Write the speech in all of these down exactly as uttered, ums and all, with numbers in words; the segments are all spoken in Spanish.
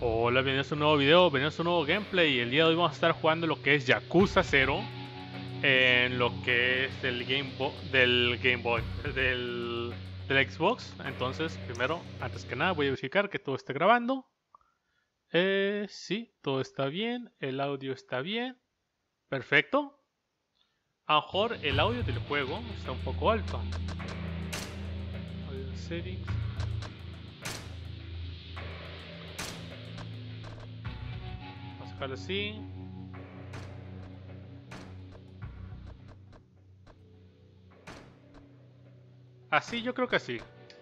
Hola, bienvenidos a un nuevo video, bienvenidos a un nuevo gameplay. El día de hoy vamos a estar jugando lo que es Yakuza cero en lo que es el Game Boy, del Game Boy, del, del Xbox. Entonces, primero, antes que nada, voy a verificar que todo esté grabando. Eh, sí, todo está bien, el audio está bien, perfecto. A lo mejor el audio del juego está un poco alto. Audio settings. Vamos a dejarlo así. Así, yo creo que así.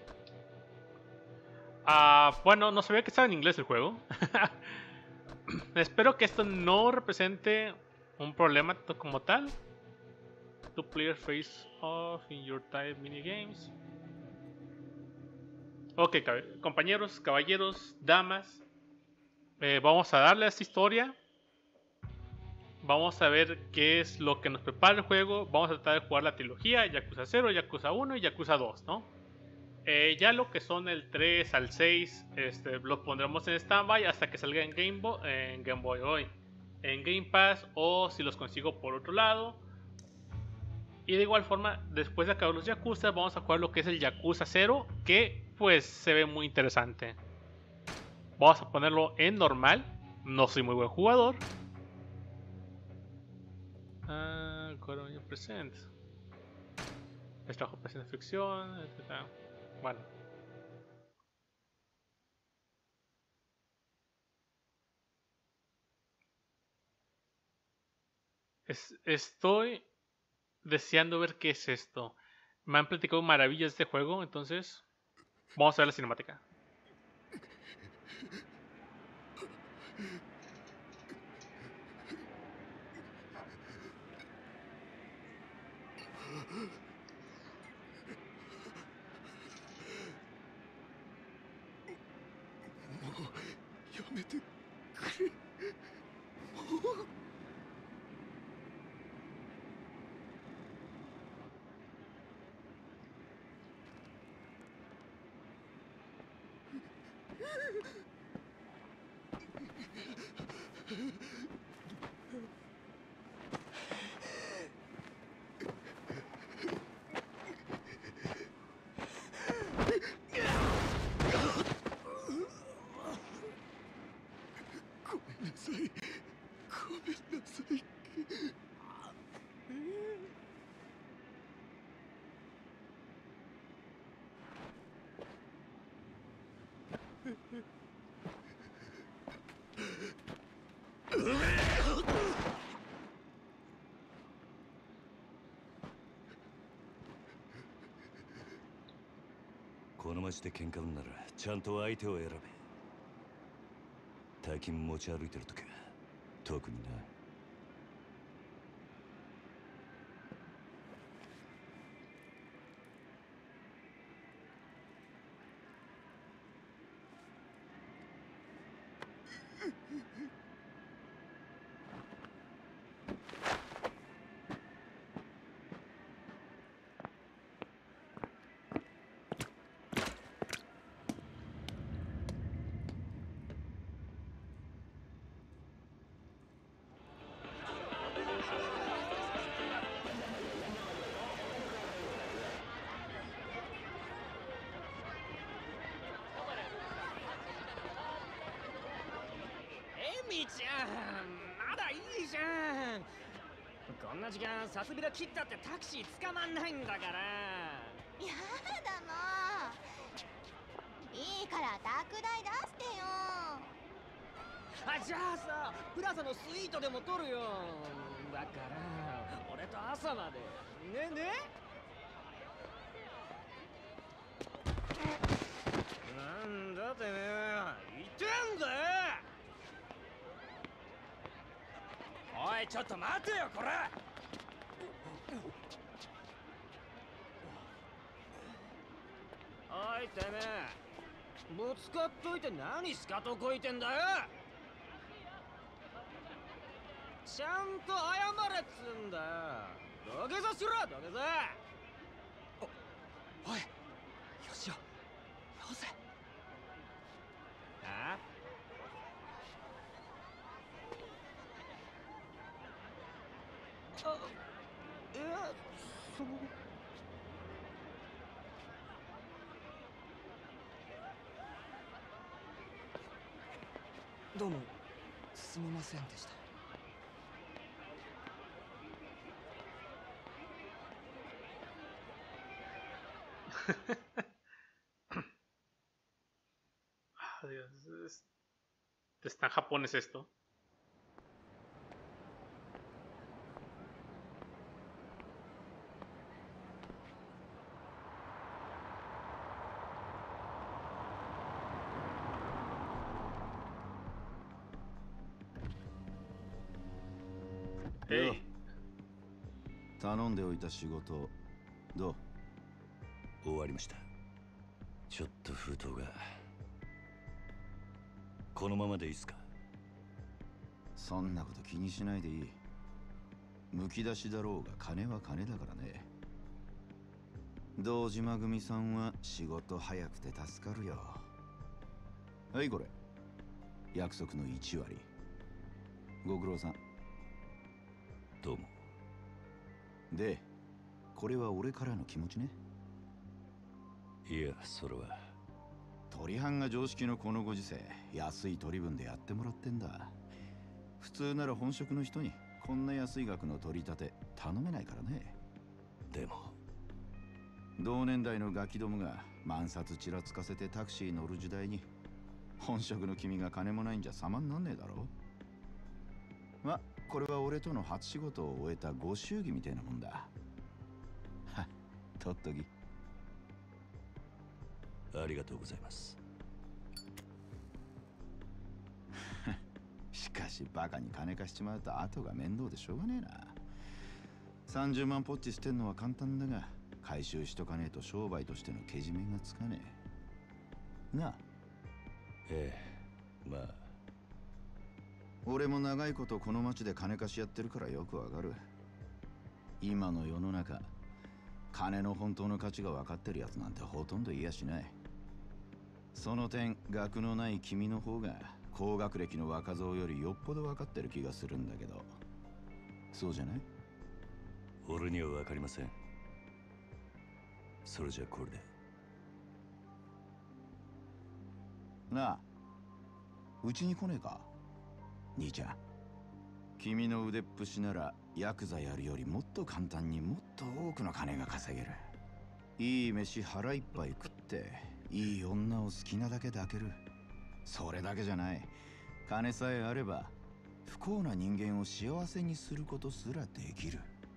Ah, bueno, no sabía que estaba en inglés el juego. Espero que esto no represente un problema como tal. Two player face off in your type minigames. Ok, compañeros, caballeros, damas. Eh, vamos a darle a esta historia. Vamos a ver qué es lo que nos prepara el juego. Vamos a tratar de jugar la trilogía: Yakuza cero, Yakuza uno y Yakuza dos, ¿no? Eh, ya lo que son el tres al seis, este, lo pondremos en standby hasta que salga en Game Boy, en Game Boy hoy, en Game Pass, o si los consigo por otro lado. Y de igual forma, después de acabar los Yakuza, vamos a jugar lo que es el Yakuza cero, que pues se ve muy interesante. Vamos a ponerlo en normal. No soy muy buen jugador. Ah, Corolla Present. Extrajo presente ficción, etcétera. Bueno. Es, estoy deseando ver qué es esto. Me han platicado maravillas de este juego, entonces vamos a ver la cinemática. この町で喧嘩売んならちゃんと相手を選べ。大金持ち歩いてるときは特にな。 みちゃん、まだいいじゃん。こんな時間さすびら切ったってタクシー捕まんないんだから。 やだもう。いいから宅代出してよ。 あ、じゃあさ、プラザのスイートでも取るよ。だから俺と朝までねえねえ。なんだてめえ、言ってんだよ。おい、ちょっと待てよ、これ。おい、てめえ、ぶつかっといて何スカとこいてんだよ。ちゃんと謝れっつんだよ。土下座しろ、土下座。お、おい、よしよ、よせ。あ？ あ、いや、その。どうもすみませんでした。 Ah, Dios, es- está en japonés esto. Hey, 頼んでおいた仕事どう？ 終わりました。ちょっと封筒が。このままでいいっすか？ そんなこと気にしないでいい。むき出しだろうが金は金だからね。堂島組さんは仕事早くて助かるよ。はい、これ約束のいち割。ご苦労さん。 どうも。 で、これは俺からの気持ちね。 いや、それは取り半が常識のこのご時世、安い取り分でやってもらってんだ。普通なら本職の人にこんな安い額の取り立て頼めないからね。 でも同年代のガキどもが万札ちらつかせてタクシー乗る時代に、本職の君が金もないんじゃ様になんねえだろ。ま、これは俺との初仕事を終えたご祝儀みたいなもんだ。はっ、とっとき。 ありがとうございます。 しかしバカに金貸しちまうと後が面倒でしょうがねえな。さんじゅうまんポッチ捨てんのは簡単だが、回収しとかねえと商売としてのけじめがつかねえ。なあ。 ええ、まあ。 俺も長いことこの町で金貸しやってるからよくわかる。今の世の中、金の本当の価値が分かってるやつなんてほとんどいやしない。その点、学のない君の方が高学歴の若造よりよっぽど分かってる気がするんだけど、そうじゃない？ 俺には分かりません。それじゃこれで。 なあ、うちに来ねえか？兄ちゃん。君の腕っぷしならヤクザやるよりもっと簡単にもっと多くの金が稼げる。いい飯腹いっぱい食っていい女を好きなだけ抱ける。それだけじゃない。金さえあれば不幸な人間を幸せにすることすらできる。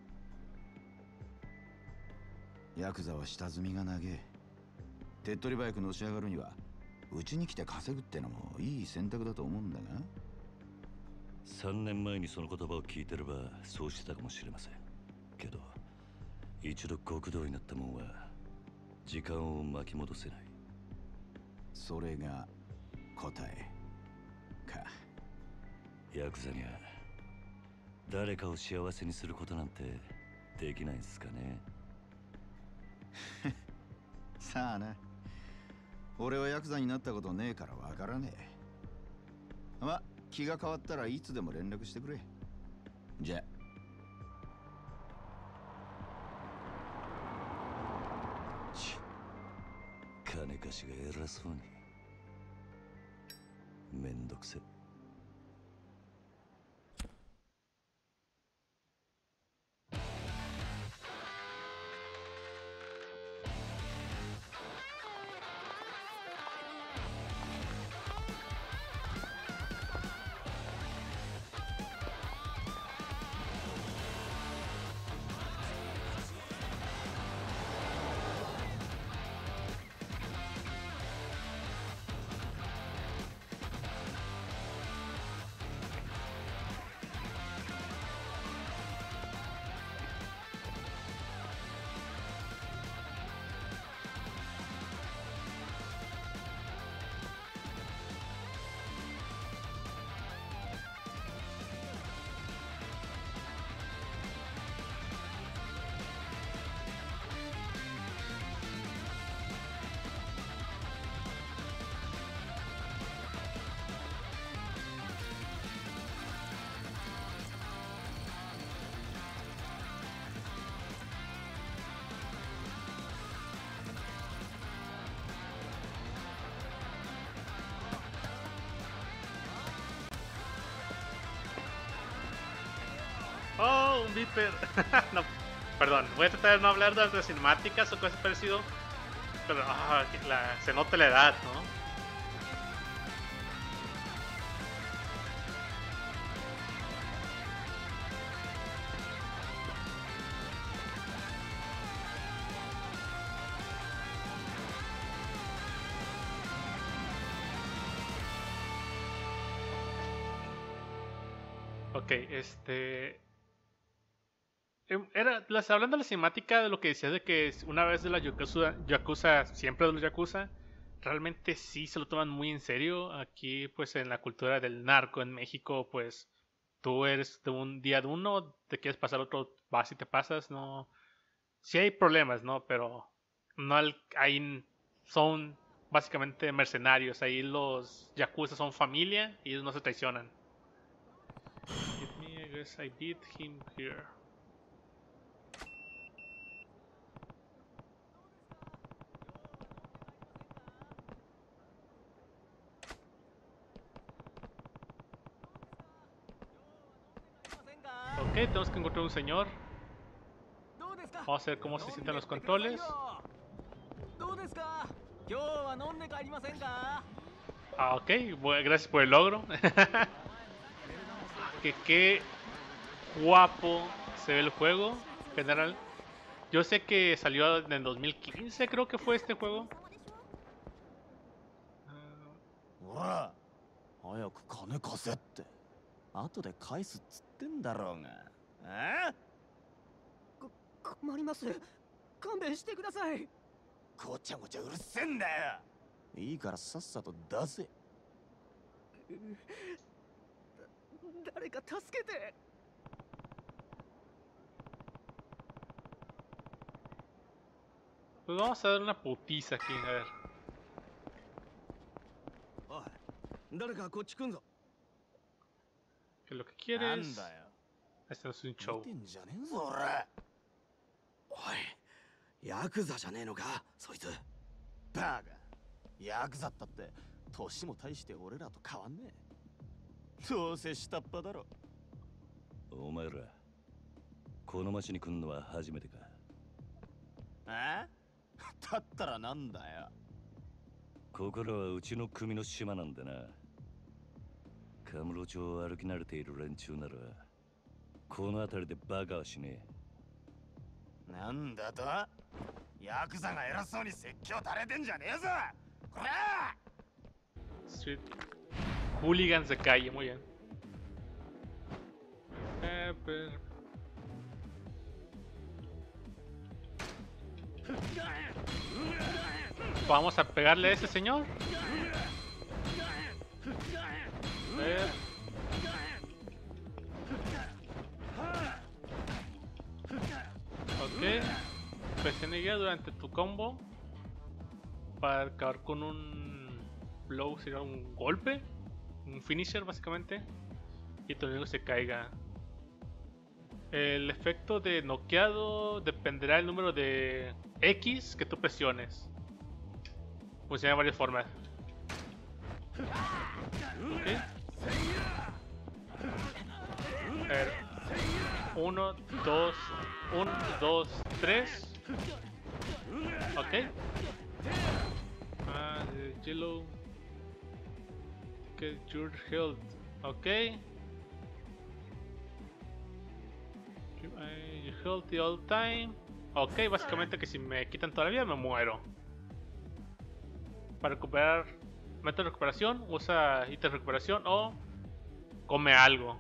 ヤクザは下積みが長え。手っ取り早くのし上がるにはうちに来て稼ぐってのもいい選択だと思うんだが。 さんねんまえにその言葉を聞いてればそうしてたかもしれませんけど、一度極道になったもんは時間を巻き戻せない。 それが答えか。 ヤクザには誰かを幸せにすることなんてできないんすかね。 さあな。俺はヤクザになったことねえからわからねえ。ま、気が変わったらいつでも連絡してくれ。じゃ。 ち金貸しが偉そうに。めんどくせ。 un Viper. No, perdón, voy a tratar de no hablar de las cinemáticas o cosas parecido. Pero ah, la, se nota la edad, ¿no? Ok, este... Era, las, hablando de la cinemática, de lo que decías de que una vez de la Yakuza, Yakuza, siempre de los Yakuza, realmente sí se lo toman muy en serio. Aquí, pues en la cultura del narco en México, pues tú eres de un día de uno, te quieres pasar otro, vas y te pasas, no... Sí hay problemas, ¿no? Pero no hay, hay, son básicamente mercenarios. Ahí los Yakuza son familia y ellos no se traicionan. Hit me, I guess I beat him here. Ok, tenemos que encontrar un señor. Vamos a ver cómo se sienten los controles. Ah, ok, bueno, gracias por el logro. que qué guapo se ve el juego en general. Yo sé que salió en el dos mil quince, creo que fue este juego. ほら早く金貸せって後で返すっつってんだろうがああこ困ります勘弁してくださいごちゃごちゃうるせえんだよいいからさっさと出せ誰か助けて Pues vamos a dar una putiza aquí, a ver. おい誰かこっち来んぞ Que lo que quiere es... Este no es un show. 見てんじゃねえぞ俺おいヤクザじゃねえのかそいつバカヤクザったって年も大して俺らと変わんねえどうせ下っ端だろお前らこの町に来んのは初めてかあだったらなんだよここらはうちの組の島なんだなカムロ町を歩き慣れている連中ならこの辺りでバカはしねえなんだとヤクザが偉そうに説教垂れてんじゃねえぞこら Street Hooligans de calle, muy bien. Eh, pero... Vamos a pegarle a ese señor. A ver. Ok. Presiona Y durante tu combo para acabar con un blow, sería un golpe, un finisher básicamente, y tu enemigo se caiga. El efecto de noqueado dependerá del número de X que tú presiones. Funciona de varias formas. Okay. A ver. Uno, dos, uno, dos, tres. Ok. Ah, yellow. Get your health. Ok. You healthy all time. Ok, básicamente que si me quitan toda la vida me muero. Para recuperar método de recuperación, usa ítem de recuperación o come algo.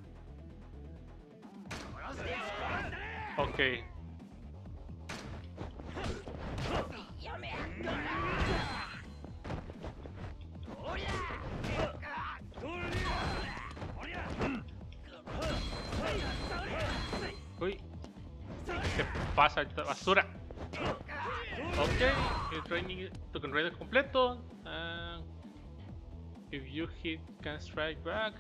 Ok. Uy. ¿Qué pasa esta basura? Ok, el training tu control completo. Uh, if you hit, can strike back.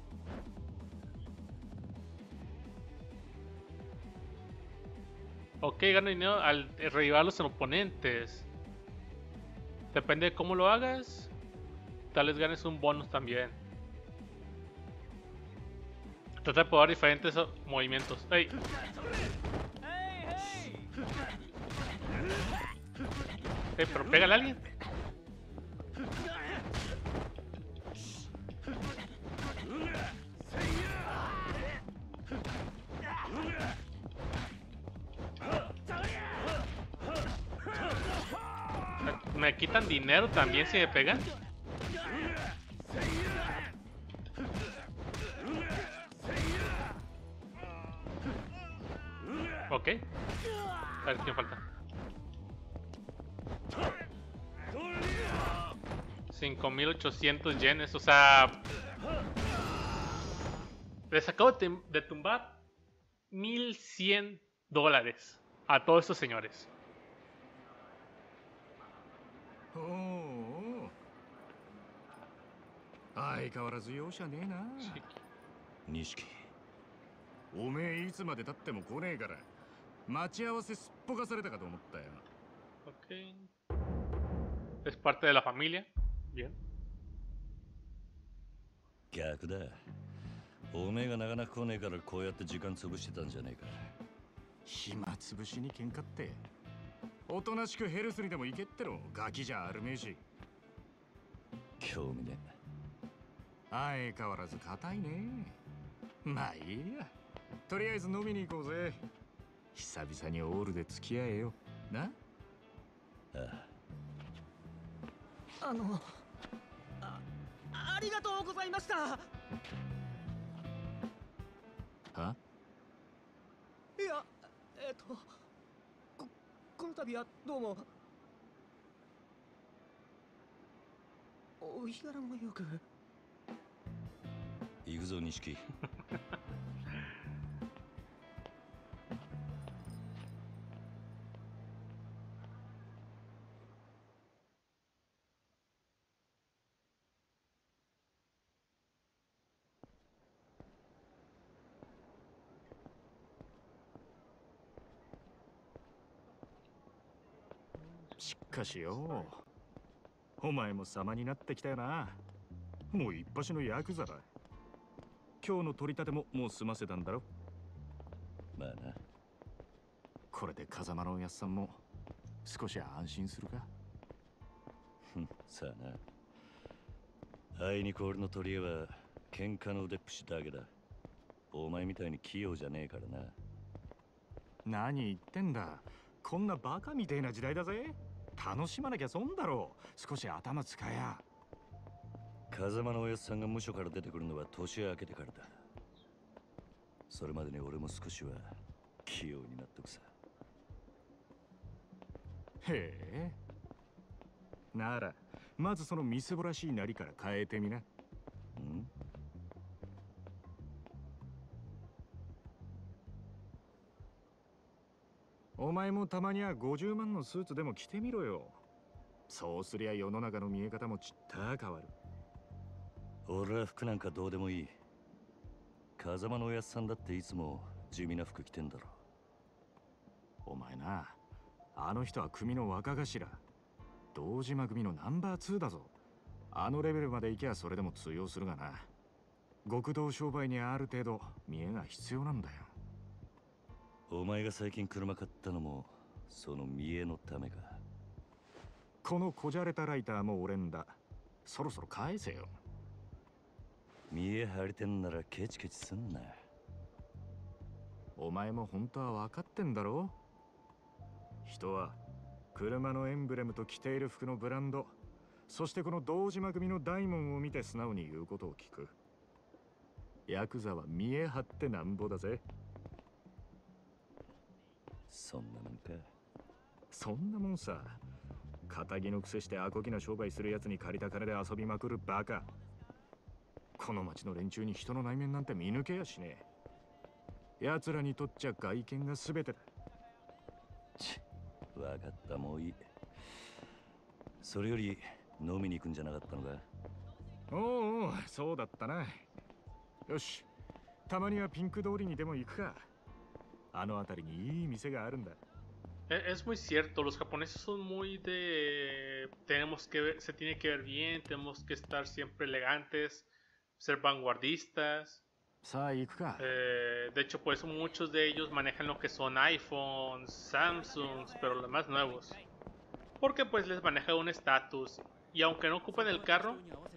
Ok, gana dinero al revivar los oponentes. Depende de cómo lo hagas. Tal vez ganes un bonus también. Trata de probar diferentes o- movimientos. ¡Ey! Ey, pero pégale a alguien. Me quitan dinero también si me pegan. Ok. A ver quién falta. cinco mil ochocientos yenes, o sea... Les acabo de, de tumbar mil cien dólares a todos estos señores. おお相変わらず容赦ねえな。 錦おめえいつまで経っても来ねえから待ち合わせすっぽかされたかと思ったよ。 Ok. Es parte de la familia. Bien. 逆だ。おめえがなかなか来ねえからこうやって時間潰してたんじゃねえか。 暇つぶしに喧嘩っておとなしくヘルスにでも行けってろ。ガキじゃあるめえし。 興味ね相変わらず硬いね。まあいいや、とりあえず飲みに行こうぜ。久々にオールで付き合えよな。 え。ああ。 あのあありがとうございました。 はいや、えっとここの度はどうも。お日柄もよく。 行くぞ錦。 しかしよ、お前も様になってきたよな。もう一発のヤクザだ。今日の取り立てももう済ませたんだろ。 まあな。 これで風間のおやっさんも少し安心するか。 ふん、さあな。あいにく俺の取り柄は喧嘩の腕っぷしだけだ。お前みたいに器用じゃねえからな。 何言ってんだ。こんなバカみてえな時代だぜ。楽しまなきゃ損だろう。少し頭使えや。 風間のおやっさんが無所から出てくるのは年明けてからだ。それまでに俺も少しは器用になっとくさ。 へえ。ならまずそのみすぼらしいなりから変えてみな。ん？お前もたまにはごじゅうまんのスーツでも着てみろよ。そうすりゃ世の中の見え方もちった変わる。 俺は服なんかどうでもいい。風間のおやっさんだっていつも地味な服着てんだろ。 お前な、あの人は組の若頭。堂島組のナンバーツーだぞ。あのレベルまで行けばそれでも通用するがな。極道商売にある程度見栄が必要なんだよ。 お前が最近車買ったのもその見栄のためか。 このこじゃれたライターも俺んだ。そろそろ返せよ。 見栄張りてんならケチケチすんな。 お前も本当は分かってんだろ。人は車のエンブレムと着ている服のブランド、そしてこの堂島組の大門を見て素直に言うことを聞く。ヤクザは見栄張ってなんぼだぜ。 そんなもんか。 そんなもんさ。仇の癖してアコギな商売するやつに借りた金で遊びまくるバカ。この町の連中に人の内面なんて見抜けやしねえ。奴らにとっちゃ外見が全てだ。 ち、わかった、もういい。それより飲みに行くんじゃなかったのか。 おうおう、そうだったな。よし、たまにはピンク通りにでも行くか。あの辺りにいい店があるんだ。 Es muy cierto, los japoneses son muy de... Tenemos que ver, se tiene que ver bien, tenemos que estar siempre elegantes, ser vanguardistas. さあ行くか。 Eh, de hecho, por eso muchos de ellos manejan lo que son iPhones, Samsungs, pero los más nuevos. Porque pues les maneja un estatus. Y aunque no ocupen el carro,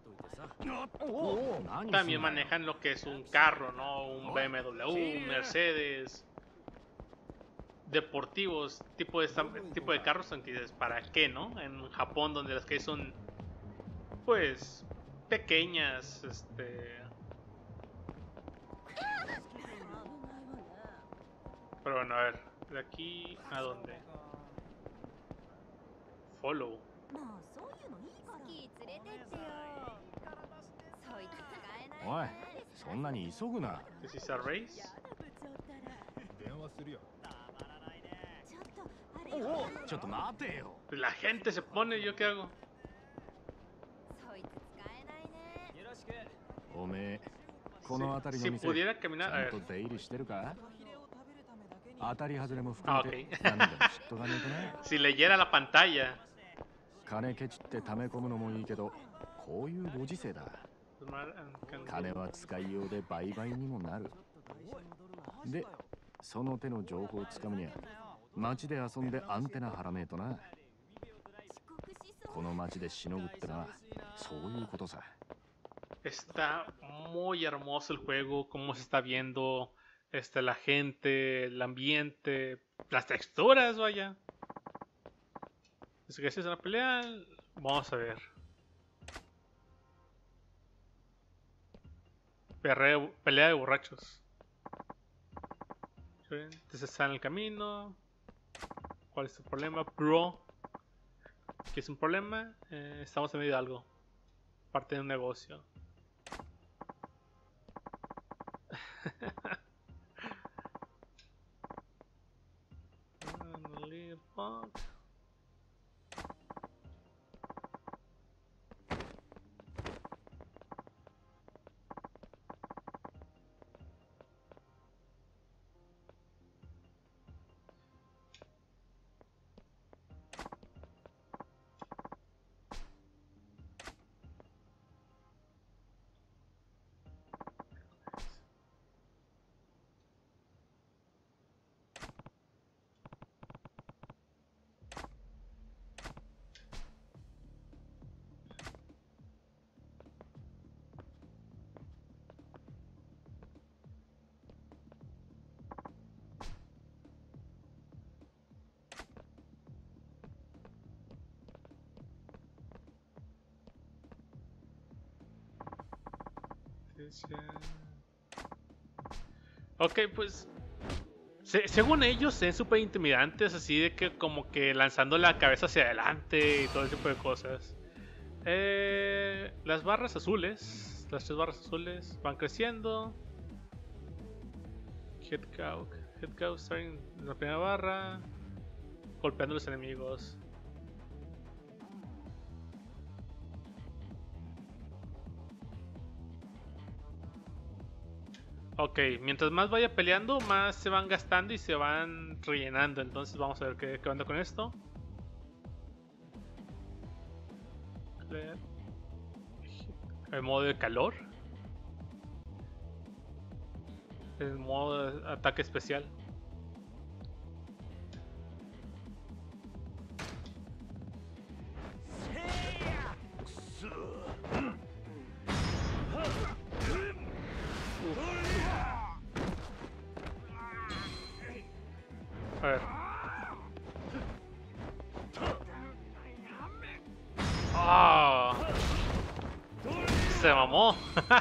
también manejan lo que es un carro, ¿no? Un B M W, un Mercedes. Deportivos, tipo de, tipo de carros, aunque dices, ¿para qué, no? En Japón, donde las calles son, pues, pequeñas, este... Pero bueno, a ver, de aquí a dónde. Follow. まあそういうのいいからスキー連れてってよそいつ使えないおい、 ねそんなに急ぐな。 This is a race. 電話するよ。 ちょっとあれよちょっと待てよ。 La gente se pone, ¿yo qué hago? そいつ使えないねよろしくおめえ、この辺り Si の店、 pudiera ち caminar, a ゃん ver. と出入りしてるか？当たり外れも含 Ah, め ok. て何でも知っとかねえとね。 Si leyera la pantalla. 金ケチって溜め込むのもいいけど、こういうご時世だ。金は使いようで売買にもなる。で、その手の情報をつかむには、街で遊んでアンテナ張らねえとな。 遅刻しそうこの街でしのぐってのは、そういうことさ。 Está muy hermoso el juego, cómo se está viendo este, la gente, el ambiente, las texturas, vaya. Dice que si es una pelea, vamos a ver. Perreo, pelea de borrachos. Entonces está en el camino. ¿Cuál es tu problema, bro? ¿Qué es un problema? Eh, estamos en medio de algo. Parte de un negocio. Ok, pues se, según ellos se ven súper intimidantes, así de que como que lanzando la cabeza hacia adelante y todo ese tipo de cosas. Eh, las barras azules, las tres barras azules van creciendo. Head cow, head cow starting en la primera barra, golpeando a los enemigos. Ok, mientras más vaya peleando, más se van gastando y se van rellenando. Entonces vamos a ver qué, qué onda con esto. El modo de calor. El modo de ataque especial. A ver. ¡Ah! Se mamó.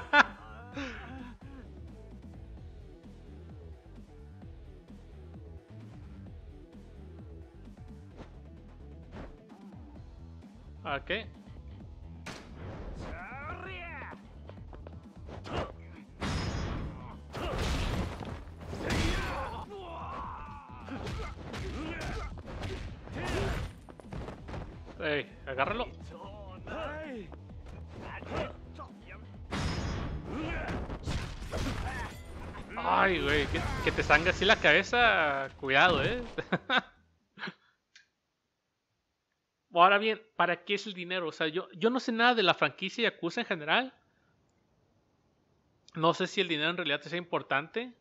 Ok. Ey, agárralo. Ay, güey, que, que te sangue así la cabeza. Cuidado, eh. Ahora bien, ¿para qué es el dinero? O sea, yo, yo no sé nada de la franquicia Yakuza en general. No sé si el dinero en realidad sea importante.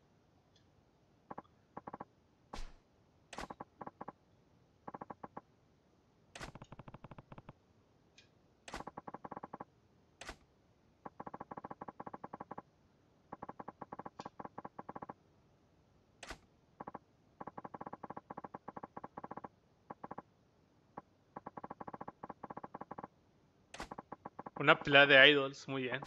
Una pelea de idols, muy bien.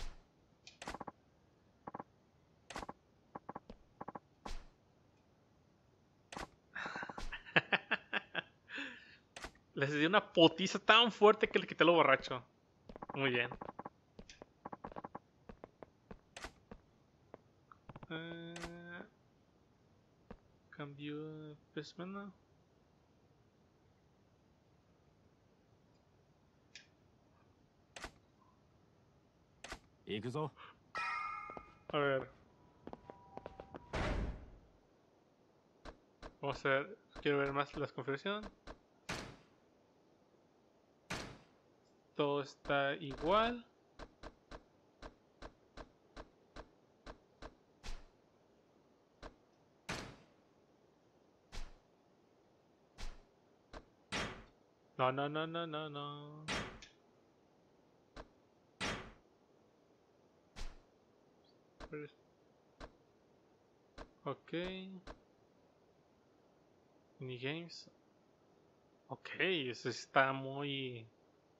Les di una potiza tan fuerte que le quité lo borracho. Muy bien. Uh, cambio de persona. A ver. Vamos a ver. Quiero ver más la configuración. Todo está igual. No, no, no, no, no, no. Ok. Minigames. Ok, eso está muy...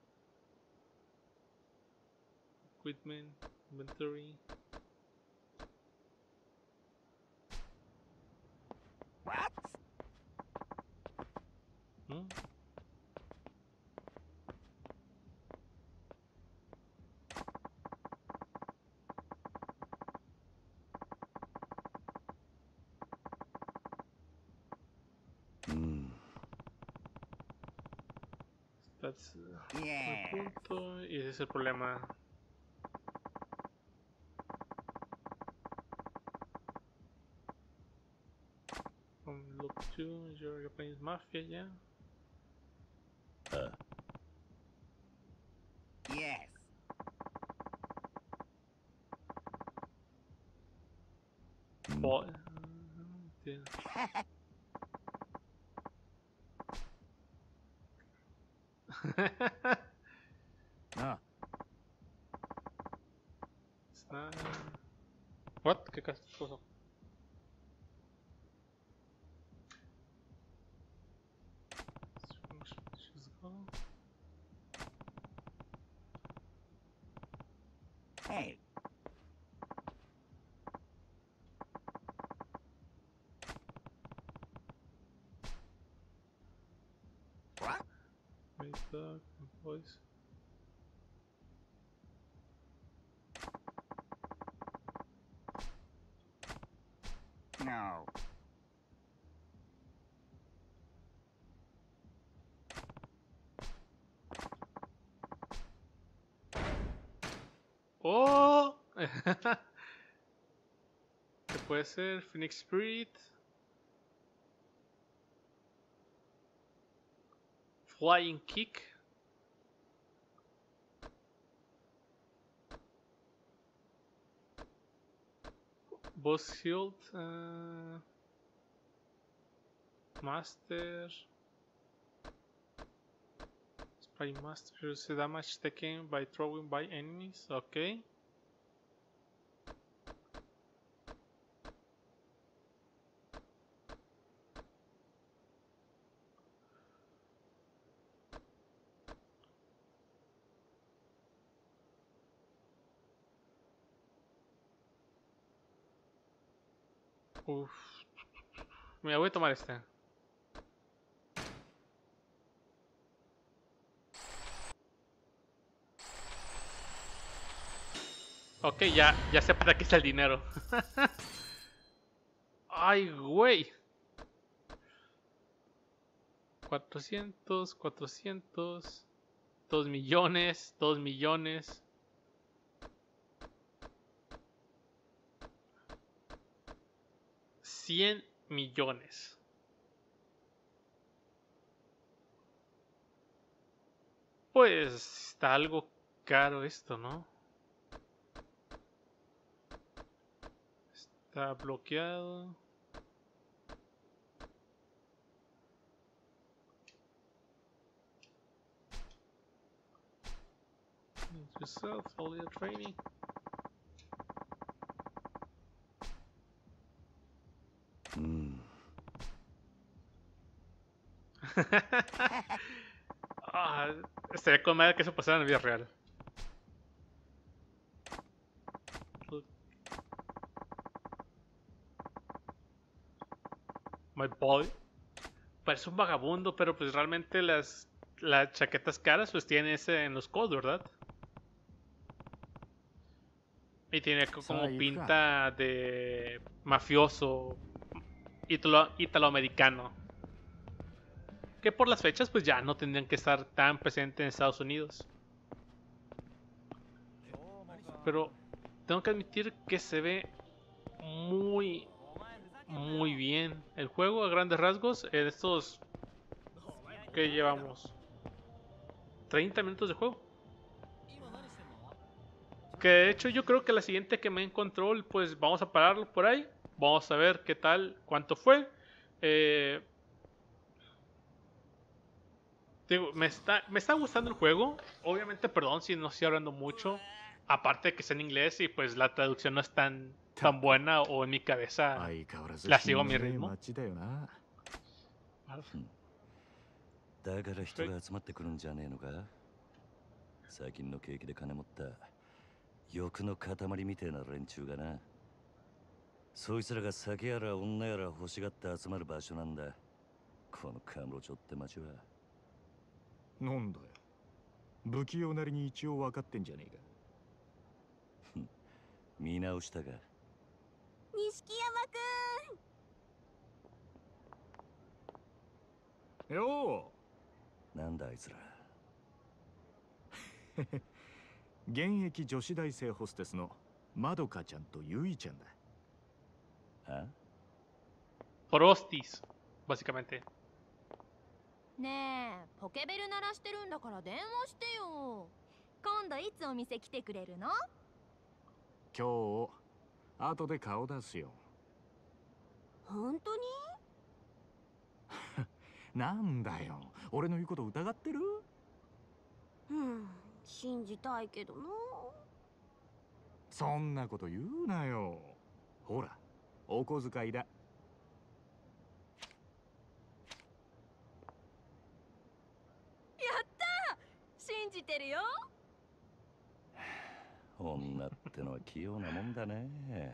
Equipment, inventory. ¿Mm? That's, uh, Yeah. un punto, y ese es el problema. From look to your Japanese mafia, ya. Ah, Yes. Bo- yeah. Ah, It's not- What? ¿Qué cosa? Just go. Hey. What? Wait, dog, voice. No. ¡Oh! ¿Qué puede ser? Phoenix Spirit. Flying Kick. Boss Shield. Uh, Master. Spy Master. Reduce damage taken by throwing by enemies. Ok. Uf. Mira, voy a tomar este. Ok, ya, ya sé para qué está el dinero. Ay, güey. cuatrocientos, cuatrocientos. dos millones, dos millones. cien millones. Pues está algo caro esto, ¿no? Está bloqueado. Yourself, all your training. Mm. Ah, estaría con madre que eso pasara en la vida real. My boy. Parece un vagabundo, pero pues realmente las, las chaquetas caras pues tienen ese en los codos, ¿verdad? Y tiene co- como Sai, pinta de mafioso ítalo- italoamericano. Que por las fechas pues ya no tendrían que estar tan presentes en Estados Unidos. Pero tengo que admitir que se ve muy, muy bien el juego a grandes rasgos. En estos que llevamos treinta minutos de juego. Que de hecho yo creo que la siguiente que me en control, pues vamos a pararlo por ahí. Vamos a ver qué tal, cuánto fue. Eh, digo, me está, me está gustando el juego. Obviamente, perdón si no estoy hablando mucho. Aparte de que está en inglés y pues la traducción no es tan, tan buena o en mi cabeza 相変わらず la sigo a mi 品のねえ ritmo. 街だよな。 だから人が集まってくるんじゃねえのか。最近の景気で金持った欲の塊みてえな連中がな。そいつらが酒やら女やら欲しがって集まる場所なんだ。このカムロ町って町は。 なんだよ。不器用なりに一応分かってんじゃねえか。 見直したか。 錦山くん。 よなんだあいつら。 う現役女子大生ホステスのまどかちゃんとゆいちゃんだ。 あ Frosties, básicamente. ねえ、ポケベル鳴らしてるんだから電話してよ。今度いつお店来てくれるの？ 今日後で顔出すよ。 本当に？ なんだよ。俺の言うこと疑ってる？ うん、信じたいけどな。 そんなこと言うなよ。ほら、お小遣いだ。 信じてるよ。 女ってのは器用なもんだね。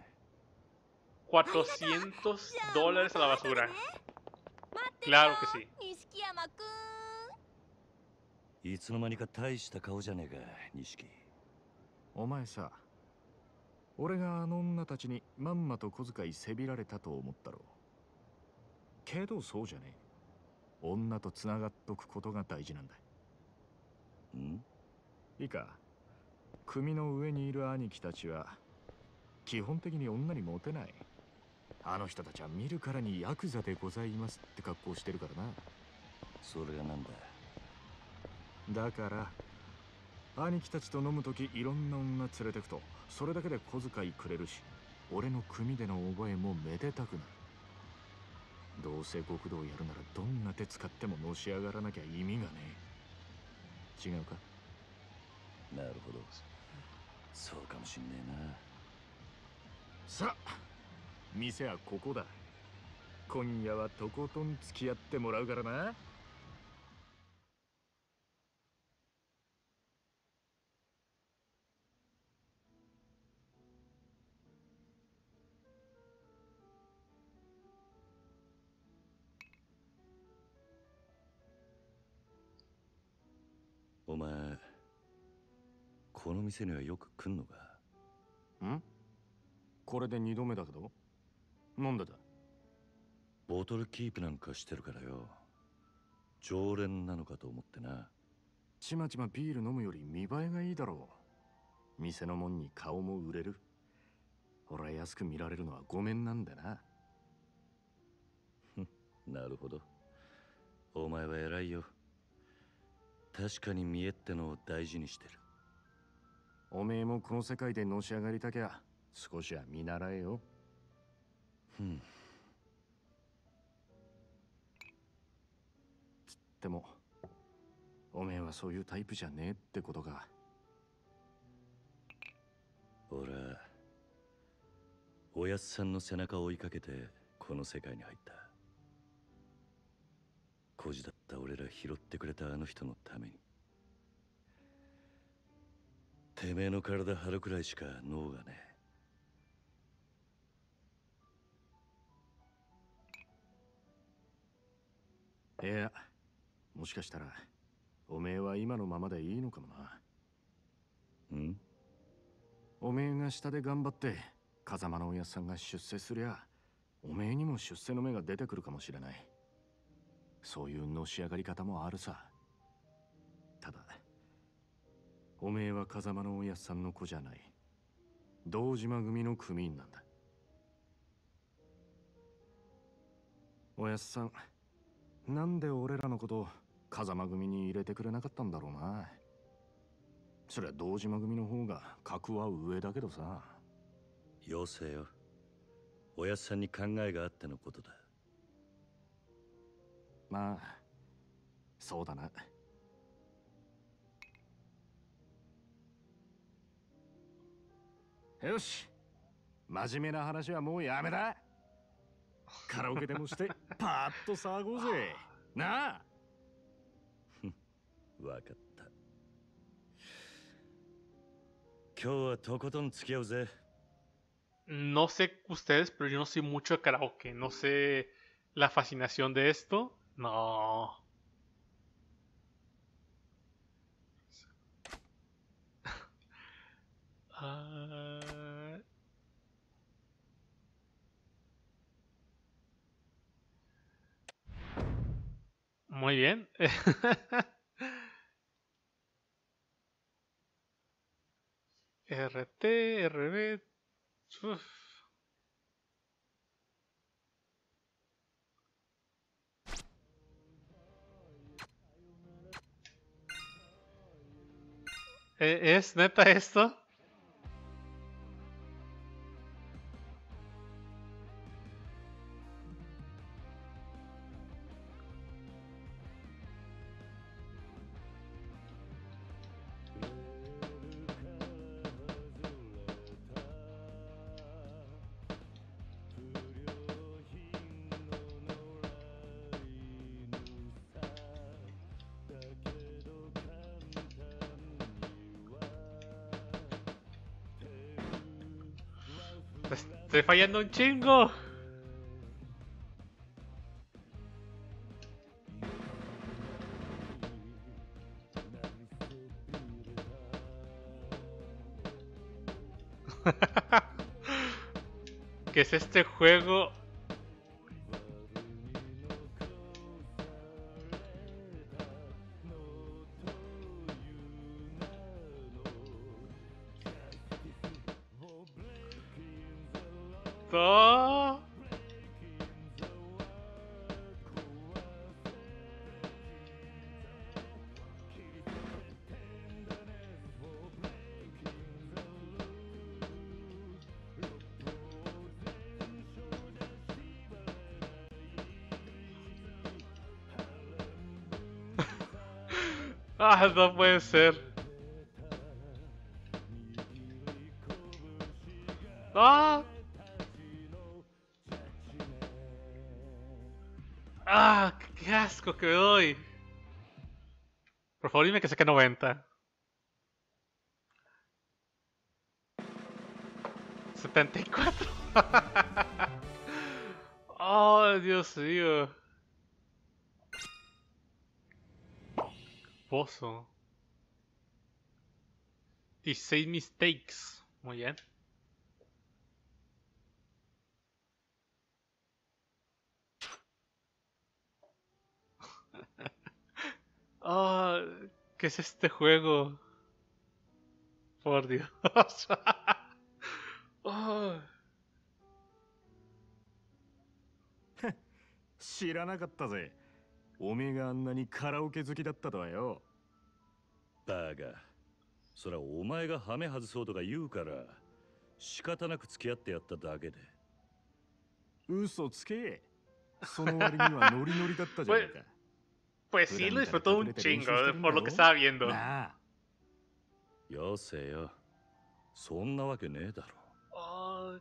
cuatrocientos dólares a la basura. 待ってるよ。 Claro que sí. 錦山くん。 いつの間にか大した顔じゃねえか、錦。 お前さ、俺があの女たちにまんまと小遣いせびられたと思ったろ。けどそうじゃねえ。女とつながっとくことが大事なんだ。 ん？ いいか、組の上にいる兄貴たちは基本的に女にモテない。あの人たちは見るからにヤクザでございますって格好してるからな。 それがなんだ。 だから兄貴たちと飲むときいろんな女連れてくとそれだけで小遣いくれるし、俺の組での覚えもめでたくなる。どうせ極道やるならどんな手使ってものし上がらなきゃ意味がねえ。違うか？ なるほど。そうかもしんねえな。 さあ、店はここだ。今夜はとことん付き合ってもらうからな。 お前、この店にはよく来んのか？ ん？これで二度目だけど。なんでだ？ ボトルキープなんかしてるからよ。常連なのかと思ってな。 ちまちまビール飲むより見栄えがいいだろう。店のもんに顔も売れる。俺は安く見られるのはごめんなんだな。 なるほど。お前は偉いよ。確かに見栄ってのを大事にしてる。 おめえもこの世界でのし上がりたきゃ少しは見習えよ。 うんでもおめえはそういうタイプじゃねえってことか。 俺はおやっさんの背中を追いかけてこの世界に入った。孤児だった俺ら拾ってくれたあの人のために。てめえの体張るくらいしか脳がねえ。いや、もしかしたらおめえは今のままでいいのかもな。 ん？ おめえが下で頑張って風間のおやっさんが出世すりゃ、おめえにも出世の芽が出てくるかもしれない。そういうのし上がり方もあるさ。ただおめえは風間のおやっさんの子じゃない。堂島組の組員なんだ。おやっさん、なんで俺らのこと風間組に入れてくれなかったんだろうな。そりゃ堂島組の方が格は上だけどさ。 よせよ。おやっさんに考えがあってのことだ。 まあそうだな。よし、真面目な話はもうやめだ。カラオケでもしてパーッと騒ごうぜなあ。 わかった。今日はとことん付き合うぜ。 No sé ustedes, pero yo no soy mucho de karaoke. No sé la fascinación de esto. No. uh... Muy bien. R T, R B. Uf. ¿Es neta esto? Estoy fallando un chingo. ¿Qué es este juego? ¡Oh! Ah, no puede ser. ¡Ah! ¡Ah! ¡Qué asco que doy! Por favor, dime que saque noventa. setenta y cuatro. ¡Oh, Dios mío! Pozo. dieciséis mistakes. Muy bien. Oh, ¿qué es este juego? Por Dios. Oh. 知らなかったぜ。おめえがあんなにカラオケ好きだったとはよ。 バカ。そらお前がハメ外そうとか言うから仕方なく付き合ってやっただけで。 嘘つけ。その割にはノリノリだったじゃないか。 Pues sí, lo disfrutó un chingo por lo que estaba viendo. なあ。 よせよ。そんなわけねえだろ。 Oh,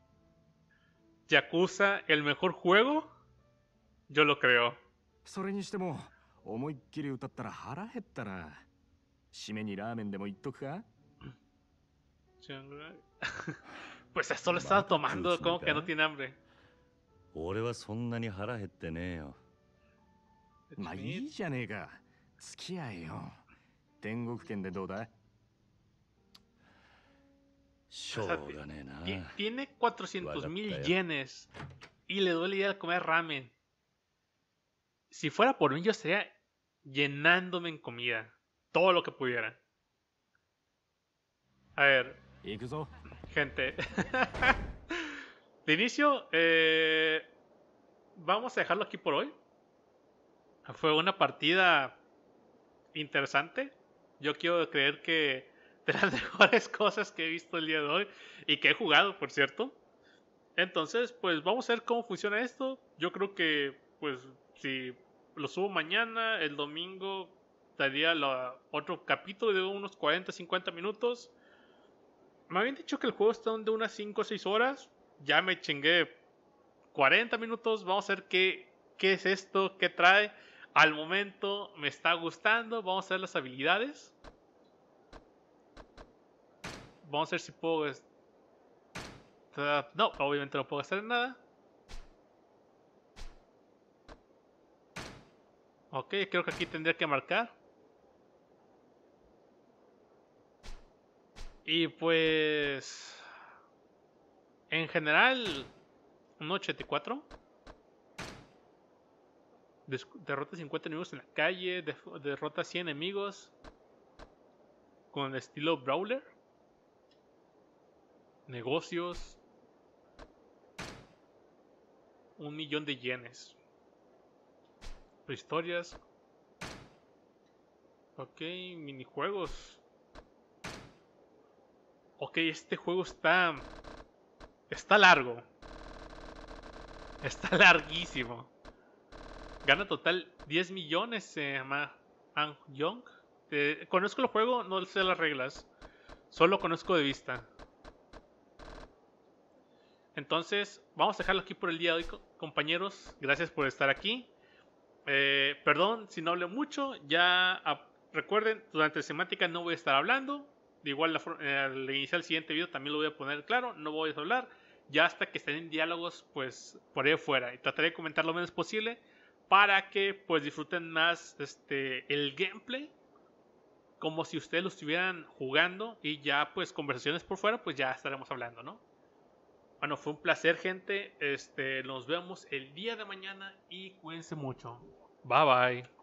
Yakuza, el mejor juego, yo lo creo. それにしても思いっきり歌ったら腹減ったな。締めにラーメンでも言っとくか。 Pues esto lo estaba tomando, como que no tiene hambre. 俺はそんなに腹減ってねえよ。 まあいいじゃねえか。付き合えよ。天国圏でどうだ。 しょうがねえな。 Tiene cuatrocientos mil yenes y le duele ir a comer ramen. Si fuera por mí, yo estaría llenándome en comida. Todo lo que pudiera. A ver, gente. De inicio, eh, vamos a dejarlo aquí por hoy. Fue una partida interesante. Yo quiero creer que de las mejores cosas que he visto el día de hoy y que he jugado, por cierto. Entonces, pues vamos a ver cómo funciona esto. Yo creo que, pues, si lo subo mañana, el domingo daría la, otro capítulo de unos cuarenta a cincuenta minutos. Me habían dicho que el juego está de unas cinco o seis horas. Ya me chingué cuarenta minutos. Vamos a ver qué, qué es esto, qué trae. Al momento me está gustando. Vamos a ver las habilidades. Vamos a ver si puedo... No, obviamente no puedo hacer nada. Ok, creo que aquí tendría que marcar. Y pues... En general... Un ochenta y cuatro. Derrota cincuenta enemigos en la calle. Derrota cien enemigos. Con estilo brawler. Negocios. Un millón de yenes. Historias. Ok, minijuegos. Ok, este juego está... Está largo. Está larguísimo. Gana total diez millones. Se llama Ang Young. Eh, conozco el juego, no sé las reglas. Solo conozco de vista. Entonces, vamos a dejarlo aquí por el día de hoy, compañeros. Gracias por estar aquí. Eh, perdón si no hablé mucho. Ya a, recuerden, durante semántica no voy a estar hablando. De igual, la, eh, al iniciar el siguiente video también lo voy a poner claro. No voy a hablar. Ya hasta que estén en diálogos, pues por ahí afuera. Y trataré de comentar lo menos posible para que pues disfruten más este, el gameplay. Como si ustedes lo estuvieran jugando. Y ya pues conversaciones por fuera, pues ya estaremos hablando, ¿no? Bueno, fue un placer, gente. Este, nos vemos el día de mañana y cuídense mucho. Bye bye.